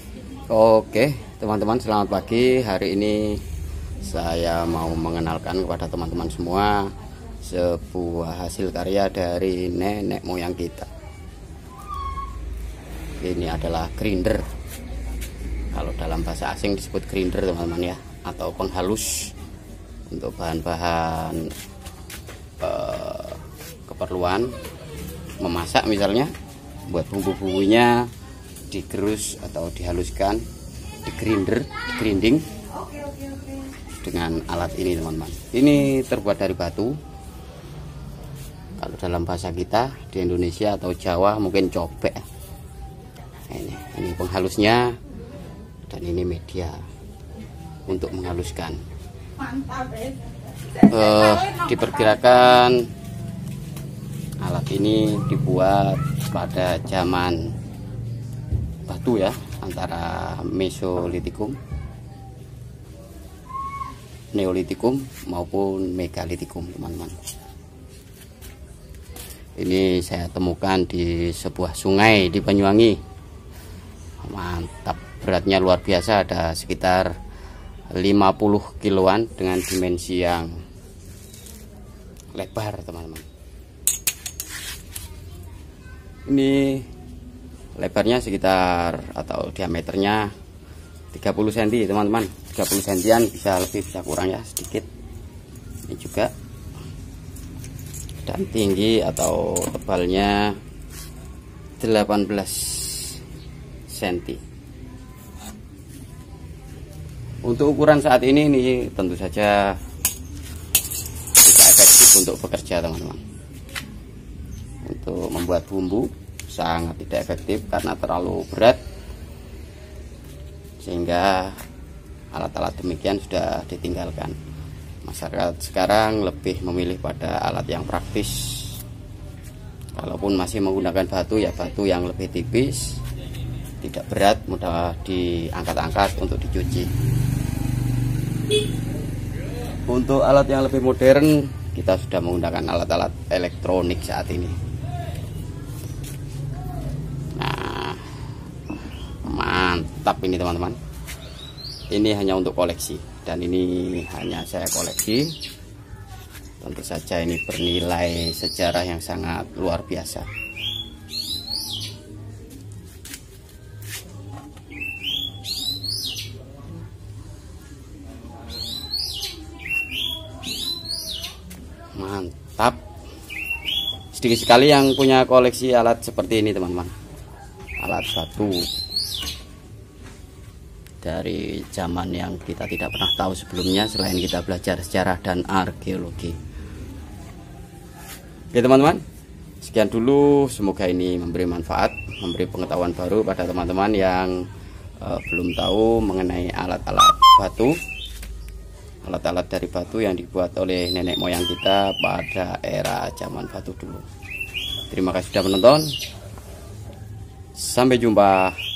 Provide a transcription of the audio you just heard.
Oke, teman-teman, selamat pagi. Hari ini saya mau mengenalkan kepada teman-teman semua sebuah hasil karya dari nenek moyang kita. Ini adalah grinder. Kalau dalam bahasa asing disebut grinder, teman-teman ya, atau penghalus untuk bahan-bahan keperluan memasak, misalnya buat bumbu-bumbunya digerus atau dihaluskan, grinding dengan alat ini, teman-teman. Ini terbuat dari batu. Kalau dalam bahasa kita di Indonesia atau Jawa mungkin cobek. Ini penghalusnya, dan ini media untuk menghaluskan. Diperkirakan alat ini dibuat pada zaman batu ya, antara Mesolitikum, Neolitikum maupun Megalitikum, teman-teman. Ini saya temukan di sebuah sungai di Banyuwangi. Mantap, beratnya luar biasa, ada sekitar 50 kiloan dengan dimensi yang lebar, teman-teman. Ini lebarnya sekitar atau diameternya 30 cm, teman-teman. 30 cm, bisa lebih bisa kurang ya, sedikit. Ini juga. Dan tinggi atau tebalnya 18 cm. Untuk ukuran saat ini tentu saja tidak efektif untuk bekerja, teman-teman. Untuk membuat bumbu sangat tidak efektif karena terlalu berat, sehingga alat-alat demikian sudah ditinggalkan. Masyarakat sekarang lebih memilih pada alat yang praktis. Kalaupun masih menggunakan batu, ya batu yang lebih tipis, tidak berat, mudah diangkat-angkat untuk dicuci. Untuk alat yang lebih modern, kita sudah menggunakan alat-alat elektronik saat ini. Mantap ini, teman-teman. Ini hanya untuk koleksi, dan ini hanya saya koleksi. Tentu saja ini bernilai sejarah yang sangat luar biasa. Mantap. Sedikit sekali yang punya koleksi alat seperti ini, teman-teman. Alat batu dari zaman yang kita tidak pernah tahu sebelumnya, selain kita belajar sejarah dan arkeologi. Oke, teman-teman, sekian dulu. Semoga ini memberi manfaat, memberi pengetahuan baru pada teman-teman yang belum tahu mengenai alat-alat batu, alat-alat dari batu yang dibuat oleh nenek moyang kita pada era zaman batu dulu. Terima kasih sudah menonton. Sampai jumpa.